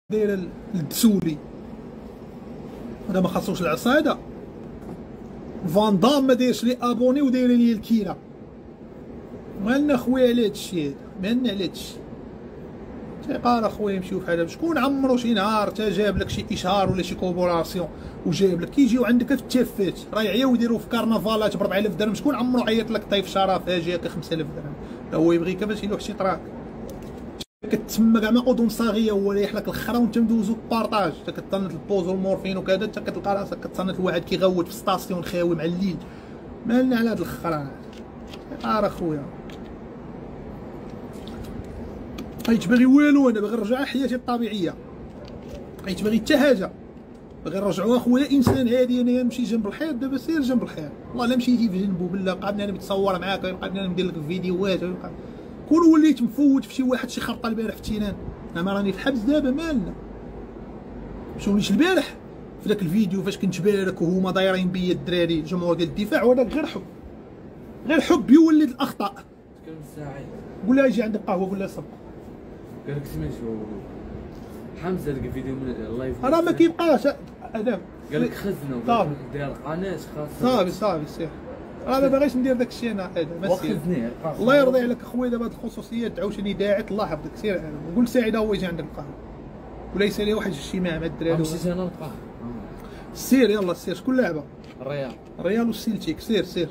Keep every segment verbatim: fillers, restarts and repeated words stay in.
دايره الدسولي هذا ما خاصوش العصايده. فان دام ما دايرش لي ابوني ودايره لي الكيره. مالنا خويا على هادشي هذا، مالنا على هادشي. تيقال اخويا نمشيو فحال شكون عمرو شي نهار تا جاب لك شي اشهار ولا شي كوبوراسيون وجايب لك كيجيو عندك في التافات راه يعياو يديروا في كارنفالات ب أربعة آلاف درهم. شكون عمرو عيط لك طيف شرف اجيك خمسة آلاف درهم؟ لا هو يبغيك باش يلوح شي طراك. كتسمى كاع ما اذن صاغيه هو ريح لك الخرا وانت مدوزو بارطاج. انت كتصنت البوز والمورفين وكذا، انت كتلقى راسك كتصنت الواحد كيغوت في ستاسيون خاوي مع الليل. مالنا على هاد الخرا عار اخويا. بقيت باغي والو، انا باغي نرجع لحياتي الطبيعيه، بقيت باغي حتى حاجه، باغي نرجعو اخويا انسان عادي. انا نمشي جنب الحيط دابا سير جنب الحيط، والله لا مشيتي في جنبو بالله قعدنا انا نتصور معاك، قعدنا ندير لك فيديوهات، كون وليت مفوت في شي واحد شي خرطه البارح في تينان. انا راني في الحبس دابا مالنا. مشاوليش البارح في ذاك الفيديو فاش كنت بارك وهما دايرين بيا الدراري الجمهور ديال الدفاع، وهذاك غير حب، غير حب يولد الاخطاء. كان ساعد قول لها اجي عندك قهوه، قول لها صب. قال لك سميتو حمزه داك الفيديو من اللايف راه ما كيبقاش هذا. قال لك خزنه صافي داير قناه خاصه. صافي صافي سير. راه ما باغيش ندير داك الشيء انا هذا ما سير. وخزنيه الله يرضي عليك اخويا. دابا هاد الخصوصيات عاوتاني داعت الله يحفظك. سير قول سعيد هو يجي عندك القهوه ولا يسالي واحد الاجتماع مع الدراري. مشيت انا نلقاه. سير يلا سير. شكون لاعبه؟ الريال. الريال والسيلتيك. سير سير.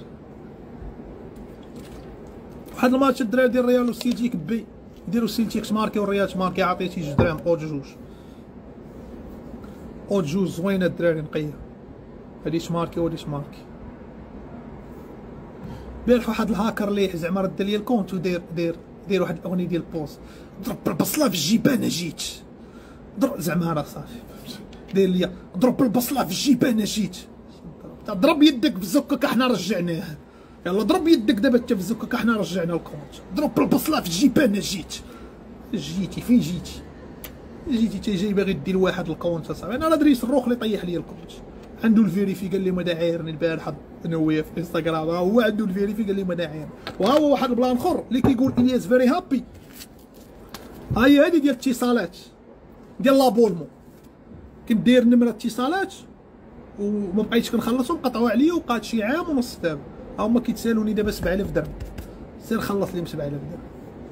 واحد الماتش الدراري ديال الريال والسيلتيك بي يديروا السيلتيك تماركي والريال تماركي. عطيتي جوج دراهم اود جوج اود جوج زوينه الدراري نقيه. هادي تماركي وهادي تماركي. البارح واحد الهاكر ليه زعما رد لي الكونت ودير دير دير واحد الاغنيه ديال البوز، ضرب البصله في الجيبان جيت. ضرب زعما راه صافي داير ليا ضرب البصله في الجيبان جيت. ضرب يدك بزكك احنا رجعناه. يلا ضرب يدك دابا انت بزكك احنا رجعنا الكونت. ضرب البصله في الجيبان جيت. جيتي فين جيتي؟ جيتي تا جاي باغي دير واحد الكونت صاحبي. انا راه دريس الروخ اللي طيح لي الكونت. عنده الفيريفي قال لي ما دا عايرني البارح انا وياه في انستغرام. ها هو عنده الفيريفي قال لي ما دا عايرني. وها هو واحد البلان اخر اللي كيقول الياس فيري هابي. ها هي هادي ديال الاتصالات ديال لابولمون. كنت داير نمره اتصالات وما بقيتش كنخلصهم، قطعوا عليا وبقات شي عام ونص دابا. ها هما كيتسالوني دابا سبعة آلاف درهم. سير خلص ليهم سبعة آلاف درهم.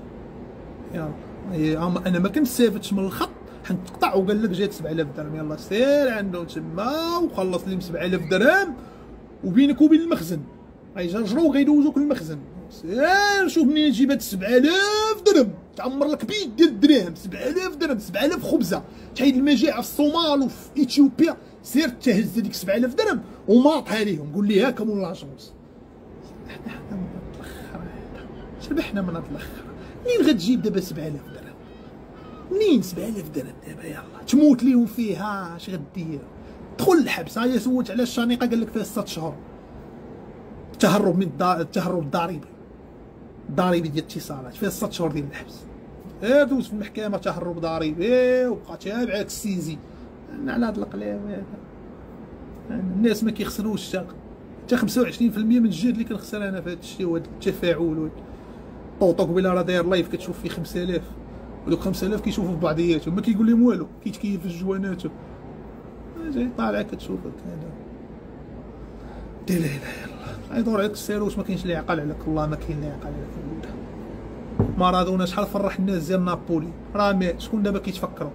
يلا انا ما كنستافدش من الخط حنتقطع وقال لك جات سبعة آلاف درهم. يلا سير عندهم تما وخلص لهم سبعة آلاف درهم وبينك وبين المخزن غيجرجروا وغيدوزوك المخزن. سير شوف منين تجيب هاد سبعة آلاف درهم تعمر لك بيت ديال الدراهم. سبعة آلاف درهم، سبعة آلاف خبزه تحيد المجاعه في الصومال وفي اثيوبيا. سير تهز هذيك سبعة آلاف درهم وماطها ليهم قول لي هاكا مول لاجونس. حنا حنا من الاخر شبحنا من الاخر. منين غتجيب دابا سبعة آلاف درهم؟ منين سبعة آلاف درهم دابا؟ يلا تموت ليهم فيها اش غدير؟ دخل الحبس. ها هي سولت على الشنيقه قال لك فيها ست شهور التهرب من التهرب الضريبي الضريبي ديال الاتصالات فيها ست شهور ديال الحبس. غير دوز في المحكمه تهرب ضريبي وبقى تابعك السيزي. على هاد القلاب هذا الناس ما كيخسروش حتى خمسة وعشرين في المية من الجهد اللي كنخسر انا في هذا الشيء. وهذا التفاعل طوطو قبيله راه داير لايف كتشوف فيه خمسة آلاف ودوك خمسة آلاف كيشوفوا في بعضياتهم ما كيقول لهم والو، كيتكيف في الجوانات جاي طالع كتشوف هكا. لا اله الا الله يدور عليك السيروس. ما كاينش اللي يعقل عليك، والله ما كاين اللي يعقل عليك. مارادونا شحال فرح الناس ديال نابولي راه مات. شكون دابا كيتفكروا؟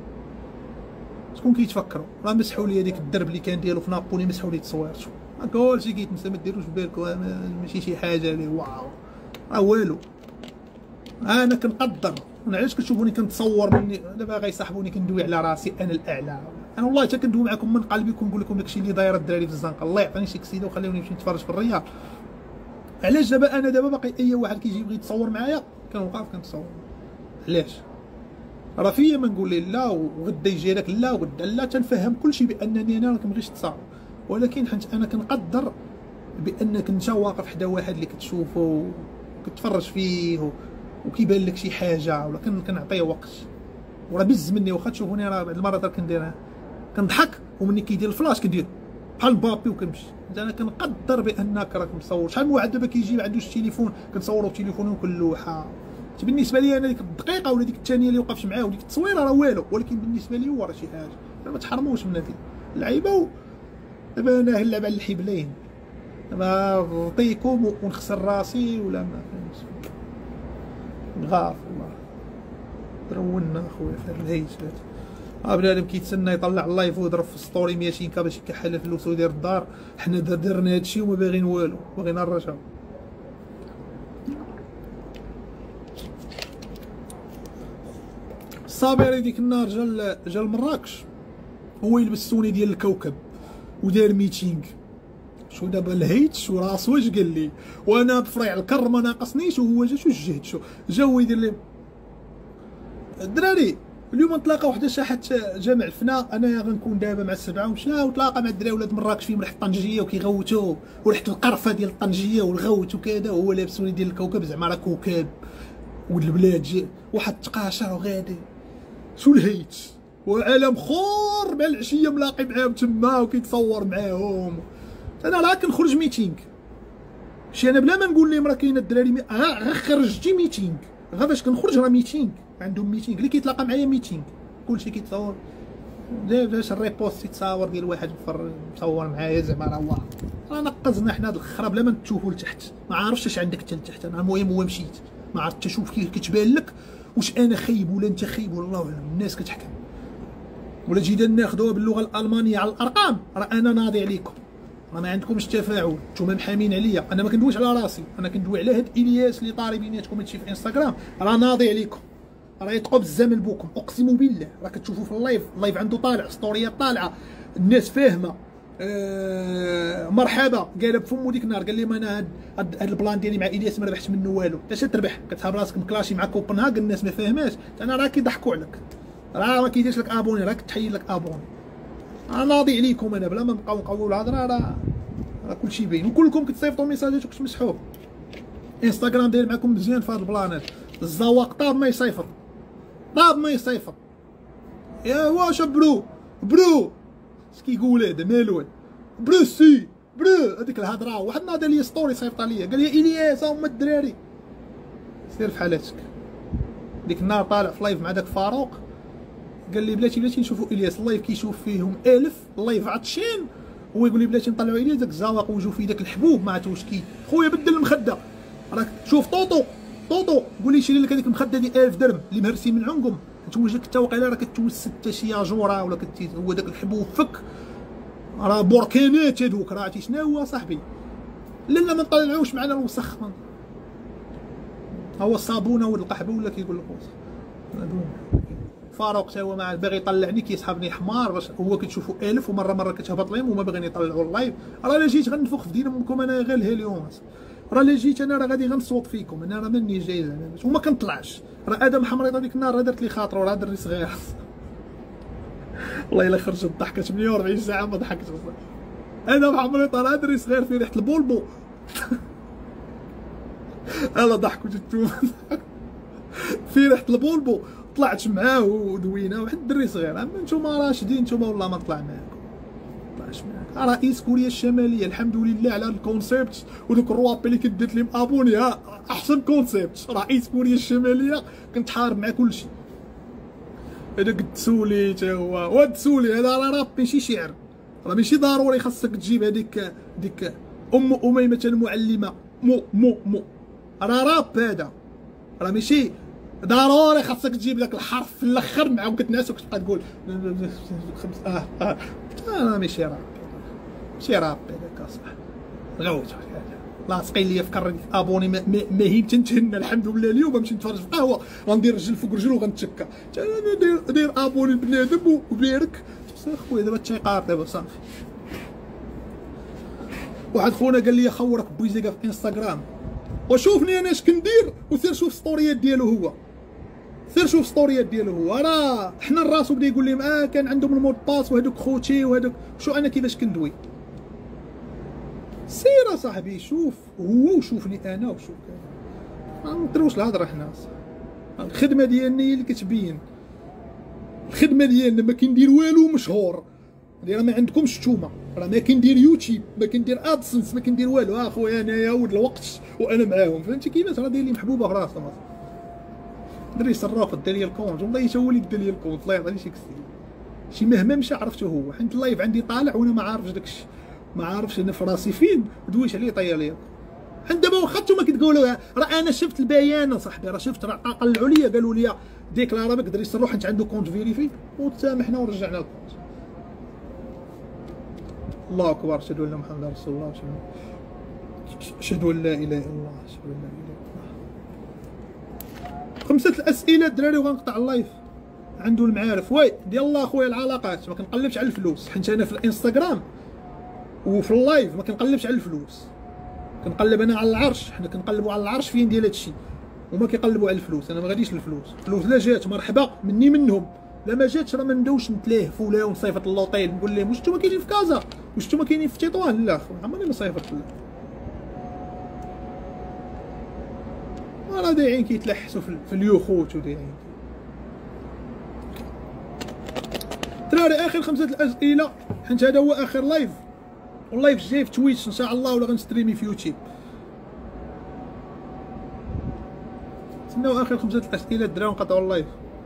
شكون كيتفكروا؟ راه مسحوا لي هذيك الدرب اللي كان ديالو في نابولي، مسحوا لي تصويرته. كلشي كيتنسى، ما ديروش بالكم ماشي شي حاجه اللي واو راه والو. انا كنقدر. انا علاش كتشوفوني كنتصور مني دابا غيصاحبوني كندوي على راسي انا الاعلى؟ انا والله حتى كندوي معكم من قلبي كنقول لكم داكشي اللي داير الدراري في الزنقه. الله يعطيني شي كسيده وخليوني نمشي نتفرج في الرياض. علاش دابا انا دابا باقي اي واحد كيجي يبغي يتصور معايا كنوقف كنتصور؟ علاش؟ راه فيا ما نقول ليه لا وغدا يجي لك لا وغدا لا. تنفهم كلشي بانني انا ما كنبغيش نتصور، ولكن حيت انا كنقدر بانك انت واقف حدا واحد اللي كتشوفو وكتفرج فيه وكيبان لك شي حاجه ولا كنعطيه وقت. وراه بز مني واخا تشوفوني راه بعض المرات راه كنديرها كنضحك ومني كيدير الفلاش كندير بحال بابي وكنمشي. انا كنقدر بانك راك مصور. شحال من واحد دابا كيجي ما عندوش التليفون كنصوروا بتليفونه وكل لوحه بالنسبه لي انا ديك الدقيقه ولا ديك الثانيه اللي وقفت معاه وديك التصويره راه والو، ولكن بالنسبه لي هو راه شي حاجه. ما تحرموش من هذه اللعيبه. دابا انا نلعب على الحبلين، دابا نعطيكم ونخسر راسي ولا ما فهمتش. غاف والله درولنا اخويا في هذا الهيج هذا. بنادم كيتسنى يطلع اللايف ويضرب في ستوري ميتين كا باش يكحل الفلوس ويدير الدار. حنا درنا هادشي وما باغيين والو، باغيين الرجاء. الصابري ديك النهار جا جا لمراكش هو يلبس السوني ديال الكوكب ودار ميتينغ. شو دابا الهيت شو راسو واش قال لي وانا بفريع الكر ما ناقصنيش، وهو جا شو الجهد شو جا هو يدير لي الدراري. اليوم نتلاقى وحده ساحه جامع الفنا، انا غنكون دابا مع السبعه ومشى وتلاقى مع الدراري ولاد مراكش فيهم ريحه الطنجيه وكيغوتوا وريحه القرفه ديال الطنجيه والغوت وكذا، وهو لابس سوني ديال الكوكب زعما راه كوكب والبلاد جي واحد تقاشر وغادي. شو الهيت وعالم خور مع العشيه ملاقي معاهم تما وكيتصور معاهم. انا راه كنخرج ميتينغ شي انا بلا ما نقول لهم راه كاينه الدراري مي... غير خرجتي ميتينغ غير باش كنخرج راه ميتينغ عندهم ميتينغ اللي كيتلاقى معايا ميتينغ كلشي كيتصور. باش الريبوست يتصاور ديال واحد مصور معايا زعما راه الله راه نقزنا حنا هاد الخرا بلا ما تشوفوا لتحت. ما عارفش اش عندك حتى لتحت. انا المهم هو مشيت ما عرفت تشوف كيف كتبان لك واش انا خايب ولا انت خايب ولا الله اعلم. الناس كتحكم ولا جينا ناخذوها باللغه الالمانيه على الارقام. راه انا ناضي عليكم، راه ما عندكمش تفاعل، نتوما محامين عليا. انا ما كندويش على راسي، انا كندوي على هاد الياس اللي طاري بيناتكم هادشي في انستغرام. راه ناضي عليكم، راه يطقوا بالزمن بوكم اقسم بالله. راه كتشوفوا في اللايف، اللايف عنده طالع، ستوريات طالعه، الناس فاهمه. أه مرحبا قال بفمو ديك النهار قال لي ما انا هاد, هاد البلان ديالي مع الياس ما ربحتش منه والو. اش تربح؟ كتحاب راسك مكلاشي مع كوبنهاغ الناس ما فاهماش. انا راه كيضحكوا عليك، راه ما كيديرش لك ابوني، راه كتحيد لك ابوني. انا ناضي عليكم انا بلا ما نبقاو نقولوا الهضره. راه راه كلشي باين وكلكم كتصيفطوا ميساجات وكتمسحوه. انستغرام داير معكم مزيان في هاد البلانات. الزواق طاب ما يصيفط، طاب ما يصيفط. يا واش برو برو اش كيقول هذا مالو برو سي برو هذيك الهضره. واحد ناضي لي ستوري صيفط ليا قال لي الياس هما الدراري سير في حالاتك. ديك النهار طالع في لايف مع داك فاروق قال لي بلاتي بلاتي نشوفوا الياس اللايف كيشوف فيهم ألف اللايف عطشين. هو يقول لي بلاتي نطلعوا الياس داك الزواق وجو فيه داك الحبوب ما عرفت واش كي. خويا بدل المخده راك شوف طوطو طوطو قول لي شري لك هذيك المخده ديال ألف درهم اللي مهرسين من عنقهم توجك حتى واقيلا راه كتوز ستة شي جوره ولا كت هو داك الحبوب فك راه بركانات هذوك. راه عرفتي شنو هو صاحبي؟ لا لا ما نطلعوش معنا الوسخ. هو الصابونه ولا القحبه ولا كيقول لك وسخ. فاروق تا هو ما باغي يطلعني كيسحبني حمار باش هو كتشوفوا ألف ومره مره كتهبط لهم وما باغيين يطلعوا اللايف. راه الا جيت غنفخ في دينامكم انا غير الهيليوم. راه الا جيت انا راه غادي غنصوت فيكم. انا راه ماني جاي زعما وما كنطلعش. راه ادم حمريطه ديك النهار راه درت لي خاطر راه دري صغير والله الا خرجت الضحكه ثمانية وأربعين ساعه ما ضحكتش. ادم حمريطه راه دري صغير في ريحه البولبو انا ضحكوا جدتو في ريحه البولبو طلعت معاه ودوينا واحد الدري صغير. اما نتوما راشدين نتوما والله ما طلع معاكم طلعش معاك. رئيس كوريا الشماليه الحمد لله على الكونسيبت ودوك الروابي اللي كدير لهم ابوني. ها احسن كونسيبت رئيس كوريا الشماليه كنتحارب مع كلشي. هذاك التسولي تا هو واد التسولي هذا راه راب ماشي شعر. راه ماشي ضروري خاصك تجيب هذيك ديك ام اميمه المعلمه مو مو مو راه راب هذا. راه ماشي ضروري خاصك تجيب لك الحرف في الاخر معاهم كتنعس وكتبقى تقول خمس اه اه راه ماشي راب ماشي راب هذاك اصاحبي غوت لاصقين ليا في كرك ابوني ما هي تنتهنى الحمد لله. اليوم غنمشي نتفرج في قهوه غندير رجل فوق رجل وغنتشكى. انا داير داير ابوني بنادم وبارك خويا دابا التيقار دابا صافي. واحد خونا قال لي خورك بويزيكا في انستغرام وشوفني انا اش كندير وسير شوف ستوريات ديالو هو سير شوف ستوريات ديالو هو. راه حنا راسو بدا يقول لهم اه كان عندهم المود باس وهذوك خوتي وهذوك شو انا كيفاش كندوي. سير اصاحبي شوف هو وشوفني انا وشوف ما نديروش الهضره حنا. الخدمه ديالنا هي اللي كتبين. الخدمه ديالنا ما كندير والو مشهور. راه ما عندكمش نتوما. راه ما كندير يوتيوب ما كندير ادسنس ما كندير والو. اخويا انايا ولد الوقت وانا معاهم فهمتي كيفاش. راه داير لي محبوبه في راسهم. دري صراف دار لي الكونت والله حتى هو اللي دار لي الكونت الله يعطيه شي كسي شي مهما مشى عرفته هو حيت اللايف عندي طالع وانا ما عارفش داكشي ما عارفش انا في راسي فين دويش عليه طير ليا حيت دابا واخا نتوما كتقولوا راه انا شفت البيان اصاحبي راه شفت راه قلعوا لي قالوا لي ديكلارا بك دري صروح حيت عنده كونت فيريفي وتسامحنا ورجعنا الكونت. الله اكبر اشهد ان محمد رسول الله اشهد ان لا اله الا الله اشهد ان لا اله الا الله. خمسه الاسئله الدراري وغنقطع اللايف. عنده المعارف وي ديال الله خويا العلاقات ما كنقلبش على الفلوس حيت انا في الانستغرام وفي اللايف ما كنقلبش على الفلوس كنقلب انا على العرش حنا كنقلبوا على العرش فين ديال هادشي وما كيقلبوا على الفلوس. انا ما غاديش للفلوس الفلوس لا جات مرحبا مني منهم لا ما جاتش راه ما ندوش نتلهفوا ولا ونصيفط اللوطيل نقول لهم واش نتوما كاينين في كازا واش نتوما كاينين في تطوان لا خويا عمرني ما صيفطت له راه دايعين كيتلحسوا في اليوخوت ودايعين. دراري اخر خمسه الاسئله حيت هذا هو اخر لايف واللايف الجاي في تويتش ان شاء الله ولا غنستريمي في يوتيوب. تسناو اخر خمسه الاسئله الدراري ونقطعوا اللايف.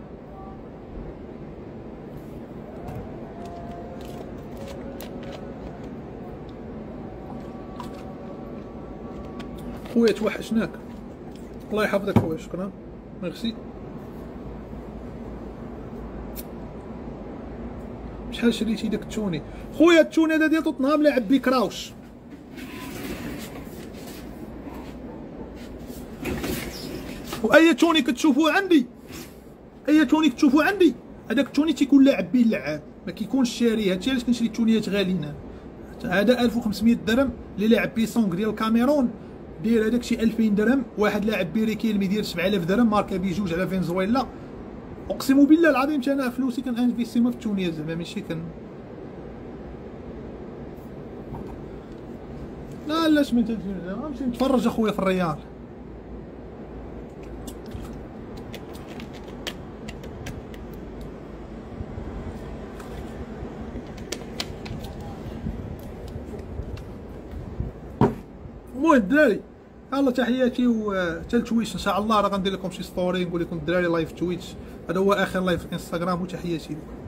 خويا توحشناك الله يحفظك خويا شكرا ميرسي. شحال شريتي داك التوني خويا التوني هذا ديال توتنهام لاعب بيه كراوش واي توني كتشوفوه عندي اي توني كتشوفوه عندي هذاك التوني تيكون لاعب به اللعاب ما كيكونش شاريه. هادشي علاش كنشري التونيات غاليين. هذا ألف وخمسمية درهم اللي لاعب به سونغ ديال الكاميرون داير هذاك شي ألفين درهم. واحد لاعب به ريكيلمي داير سبعة آلاف درهم ماركا بيه جوج على فنزويلا. اقسم بالله العظيم انا فلوسي كنانفيستيهم في التونيات زعما ماشي كن لا لا سميت غنمشي نتفرج اخويا في الريال. المهم الدراري يلا تحياتي وحتى لتويتش ان شاء الله راه غندير لكم شي ستوري نقول لكم الدراري لايف تويتش. هذا هو اخر لايف في انستغرام وتحياتي لكم.